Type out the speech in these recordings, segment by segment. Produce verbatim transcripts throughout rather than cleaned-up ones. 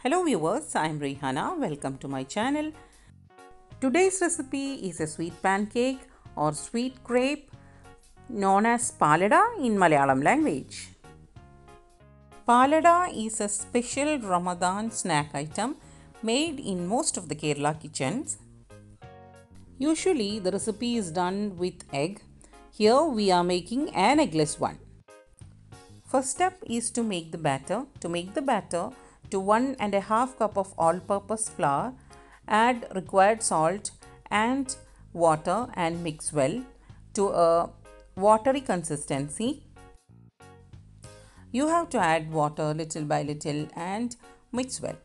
Hello viewers, I am Rehana. Welcome to my channel. Today's recipe is a sweet pancake or sweet crepe known as palada in Malayalam language. Palada is a special Ramadan snack item made in most of the Kerala kitchens. Usually the recipe is done with egg. Here we are making an eggless one. First step is to make the batter. To make the batter, to one and a half cup of all-purpose flour, add required salt and water and mix well to a watery consistency. You have to add water little by little and mix well.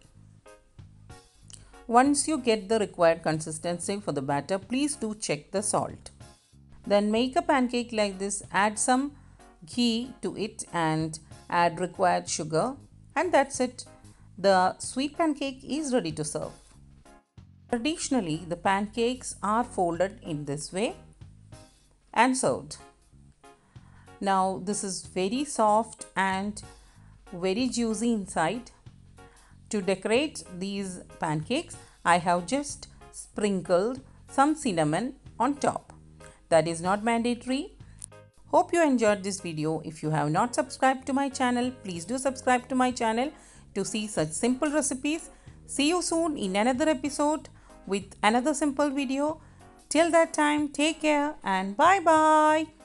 Once you get the required consistency for the batter, please do check the salt. Then make a pancake like this, add some ghee to it and add required sugar, and that's it. The sweet pancake is ready to serve. Traditionally, the pancakes are folded in this way and served. Now, this is very soft and very juicy inside. To decorate these pancakes, I have just sprinkled some cinnamon on top. That is not mandatory. Hope you enjoyed this video. If you have not subscribed to my channel, please do subscribe to my channel to see such simple recipes. See you soon in another episode with another simple video. Till that time, take care and bye bye.